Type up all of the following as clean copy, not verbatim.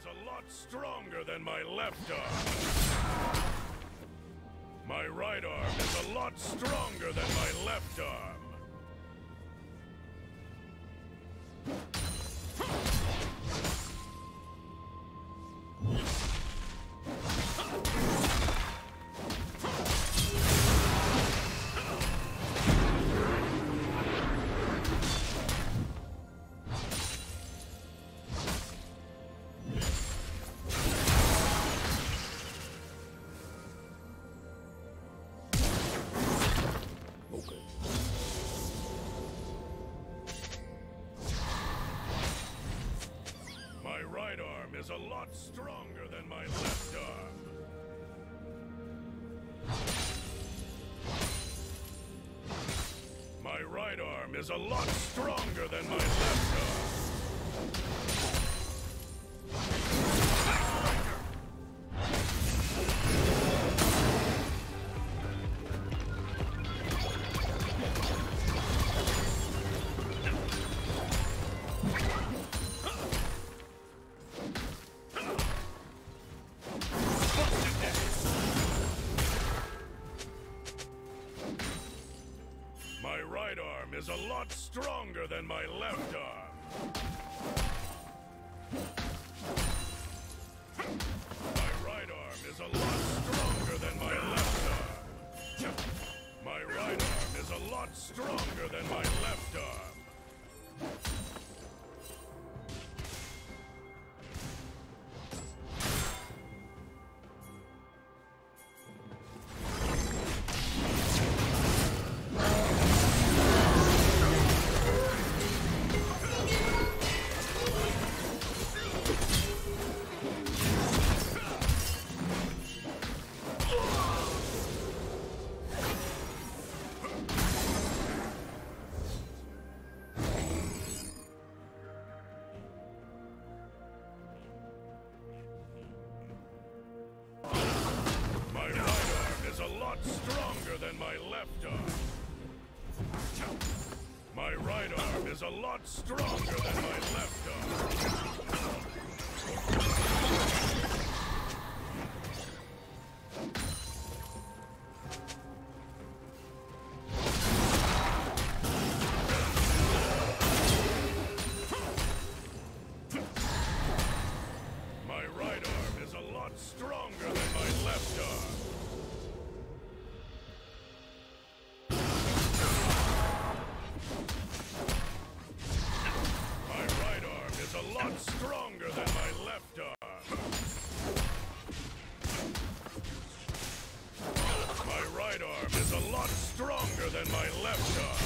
a lot stronger than my left arm. My right arm is a lot stronger than my left arm. Is a lot stronger than my left arm. My right arm is a lot stronger than my left arm. My right arm is a lot stronger than my left arm. My right arm is a lot stronger than my left arm. My right arm is a lot stronger than my left arm. Stronger than my left arm. My right arm is a lot stronger than my left arm. My right arm is a lot stronger than my left arm. Stronger than my left arm. My right arm is a lot stronger than my left arm.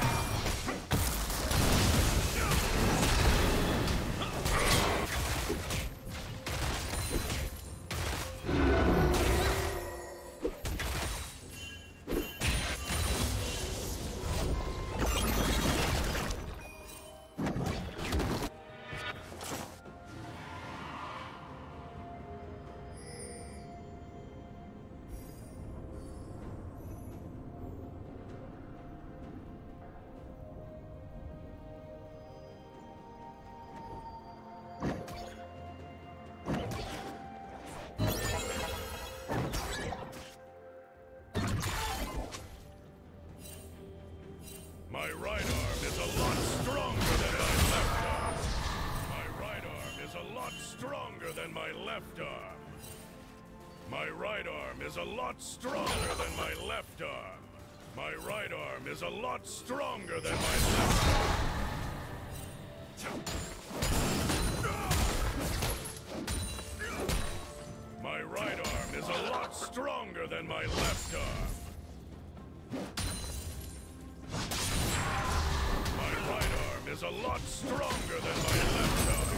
My right arm is a lot stronger than my left arm. My right arm is a lot stronger than my left arm. My right arm is a lot stronger than my left arm. My right arm is a lot stronger than my left arm. My right arm is a lot stronger than my left arm. My right arm is a lot stronger than my left arm.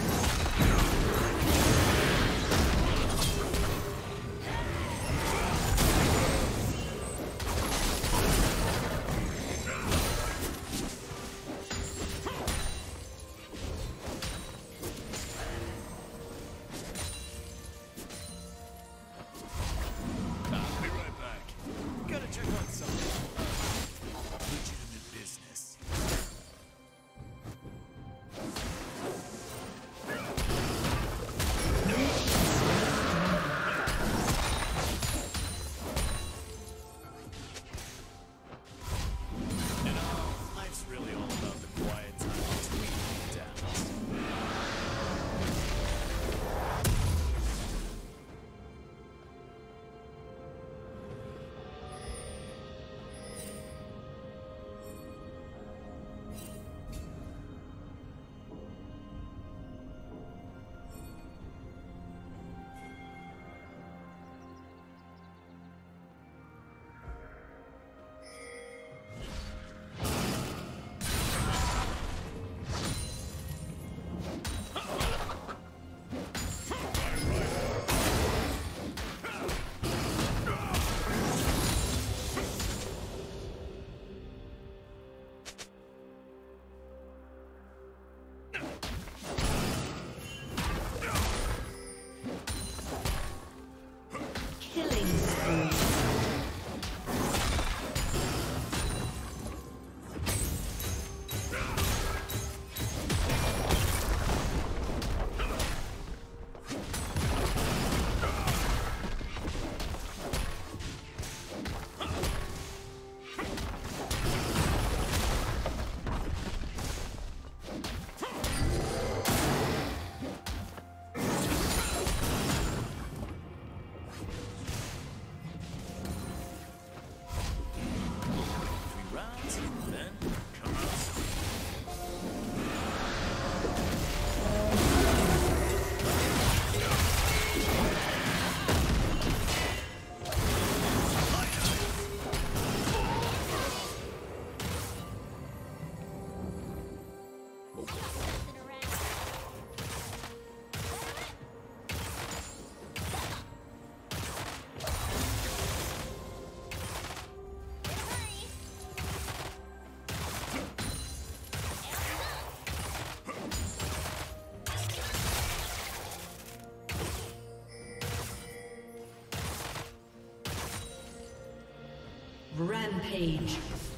Rampage.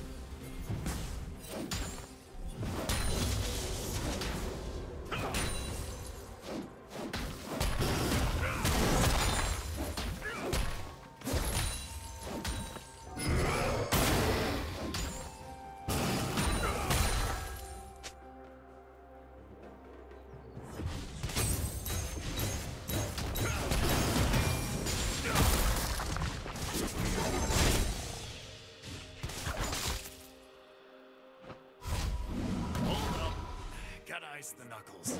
The knuckles.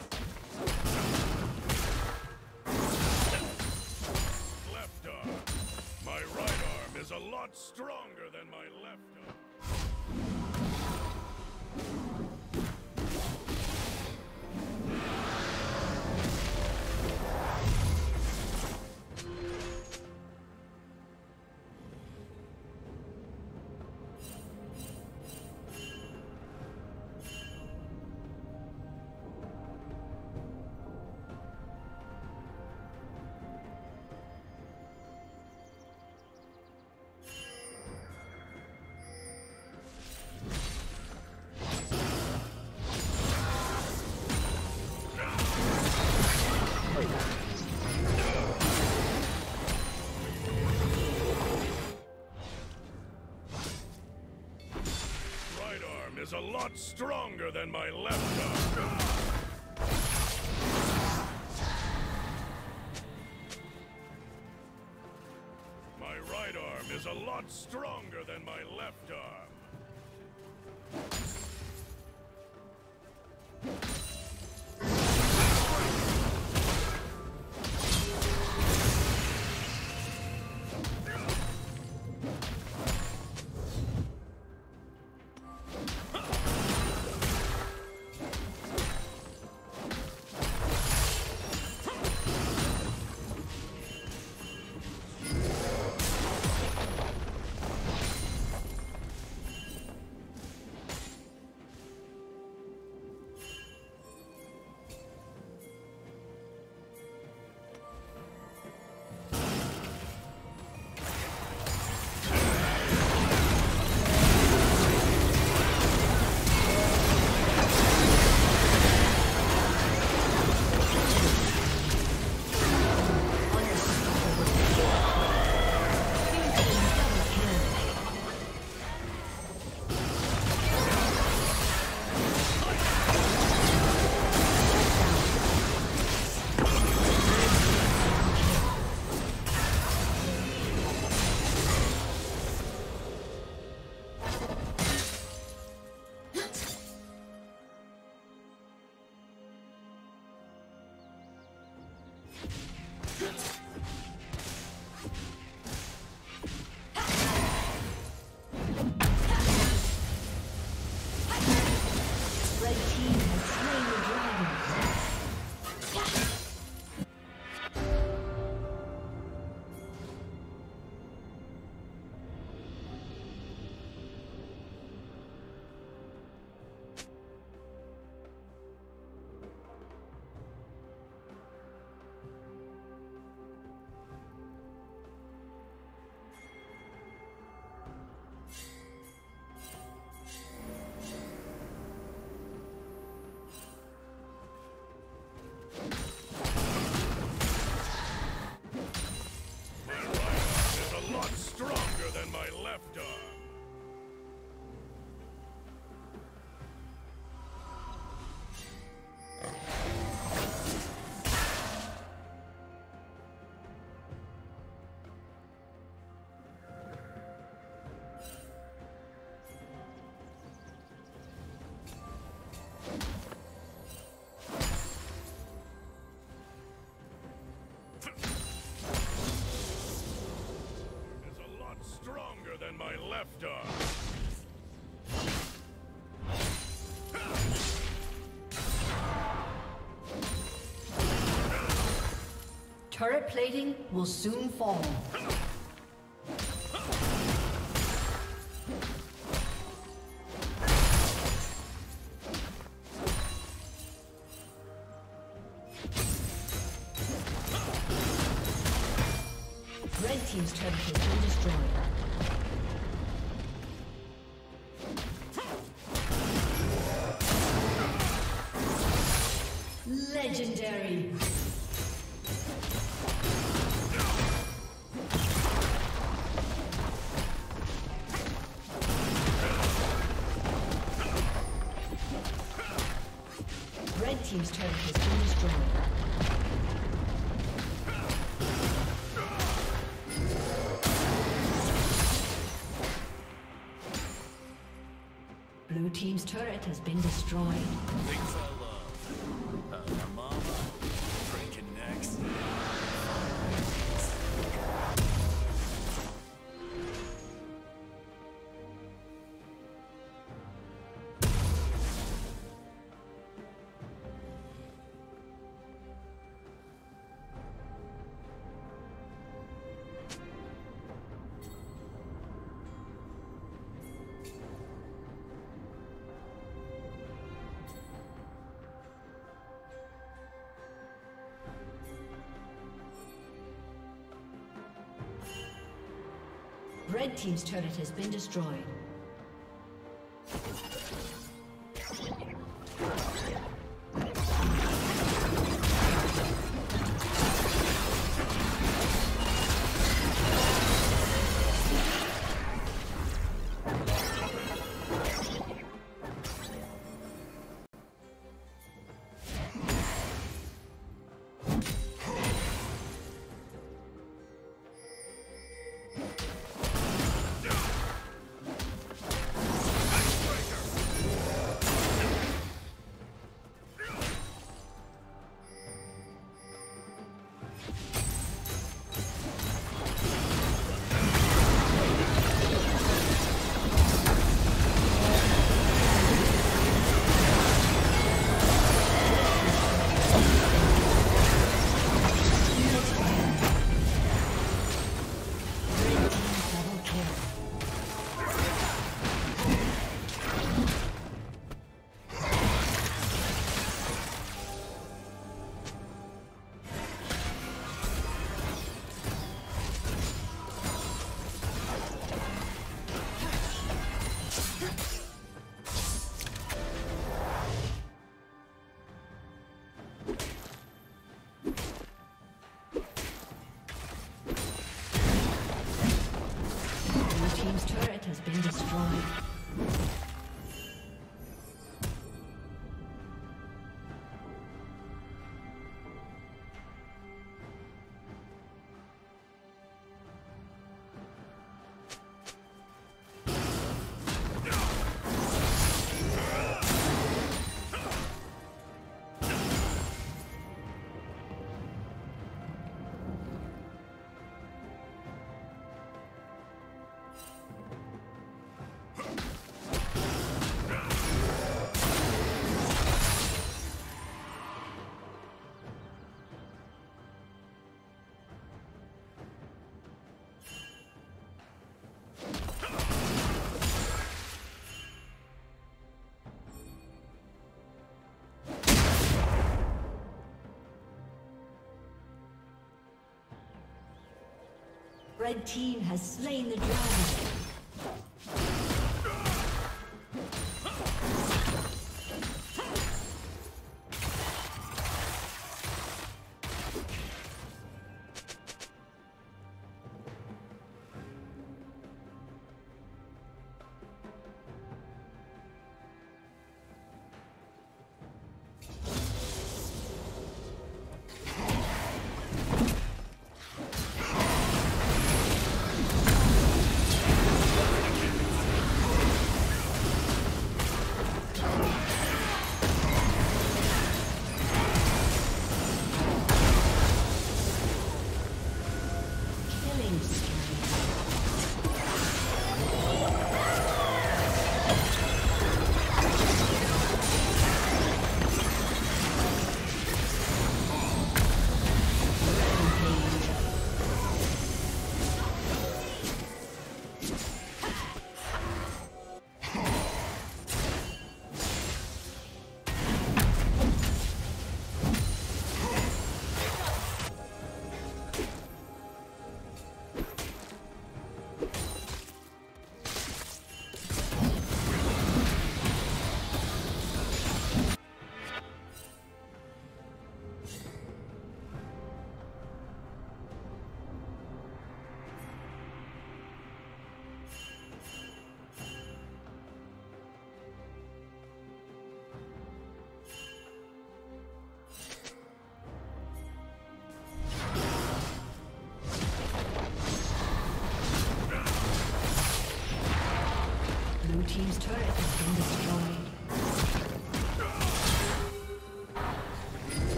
Left arm. My right arm is a lot stronger than my left arm. Is a lot stronger than my left arm. My right arm is a lot stronger than my left arm. Than my left arm. Turret plating will soon fall. Red team's turret has been destroyed. Legendary. Red team's turret has been destroyed. Blue team's turret has been destroyed. Things I love. Mama, drinking next. Red team's turret has been destroyed. Been destroyed. Red team has slain the dragon.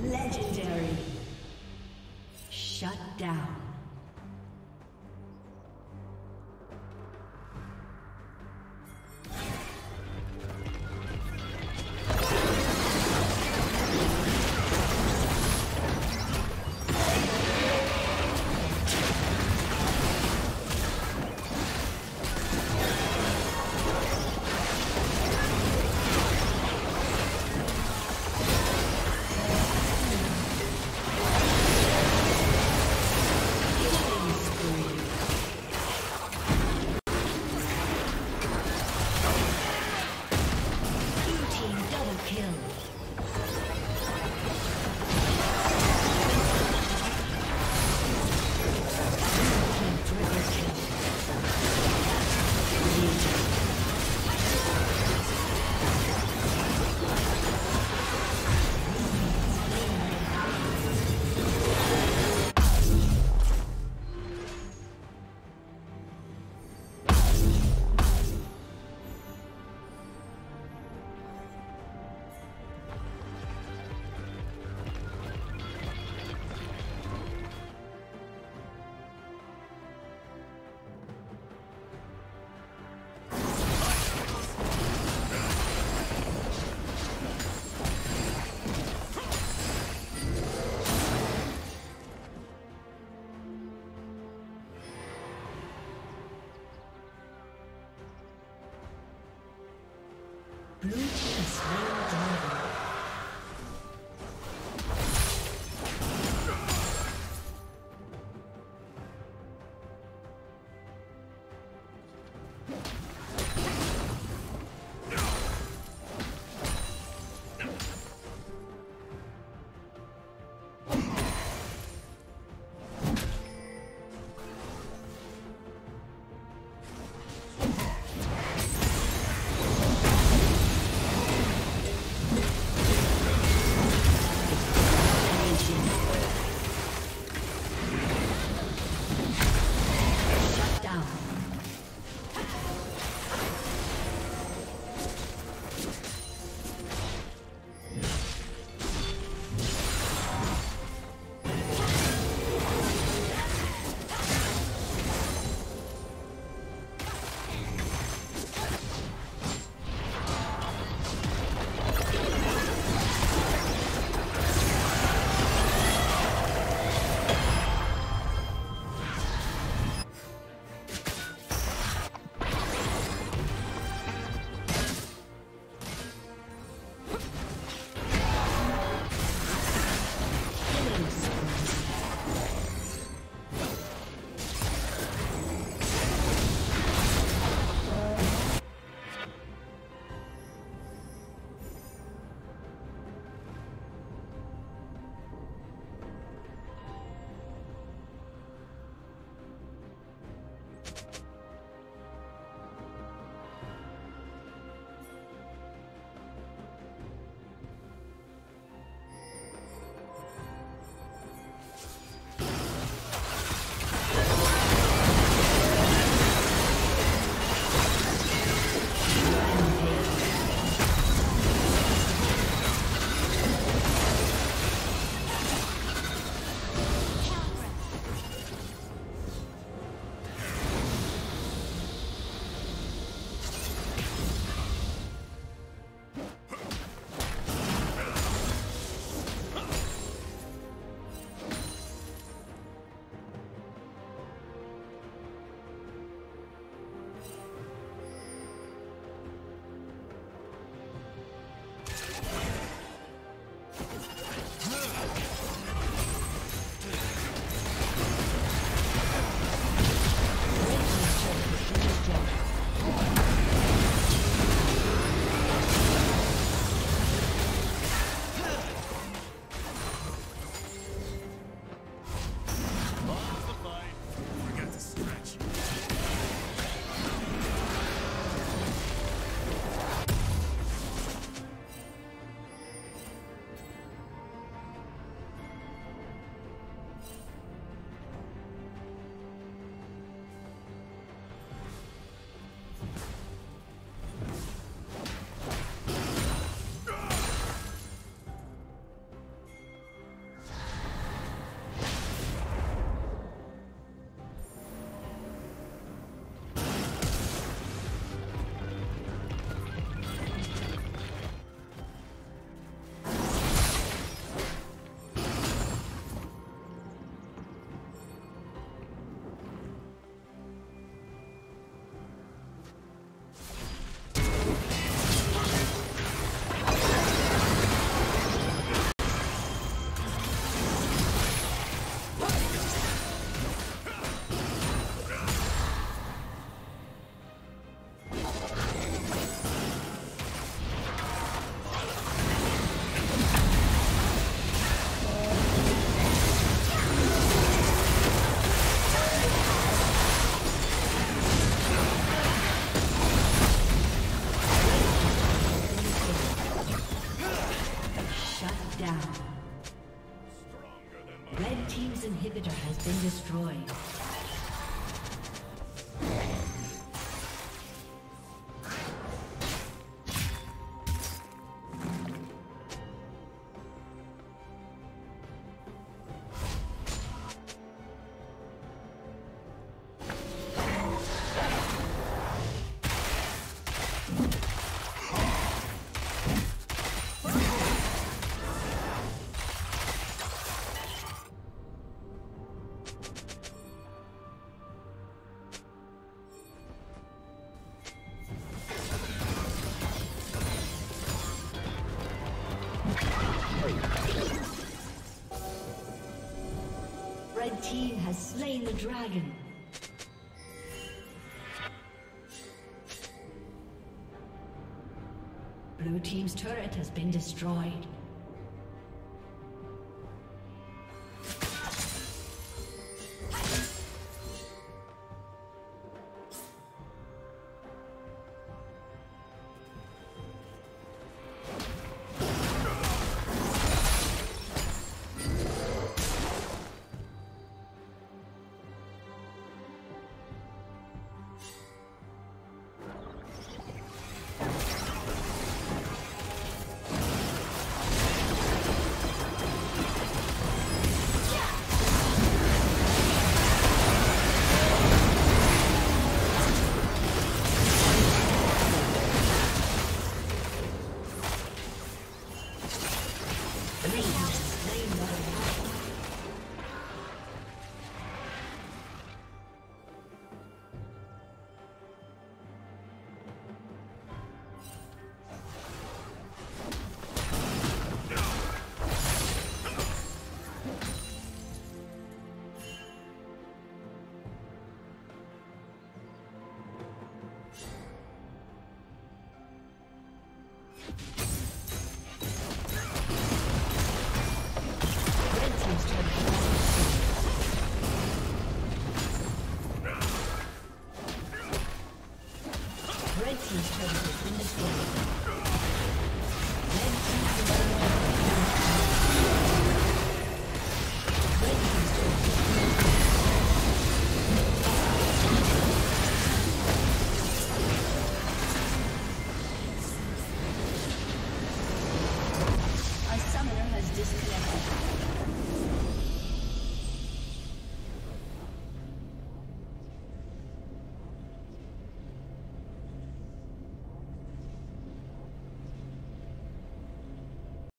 Legendary. Shut down. Blue team slain dragon. down. Red team's inhibitor has been destroyed. Red team has slain the dragon. Blue team's turret has been destroyed. Blue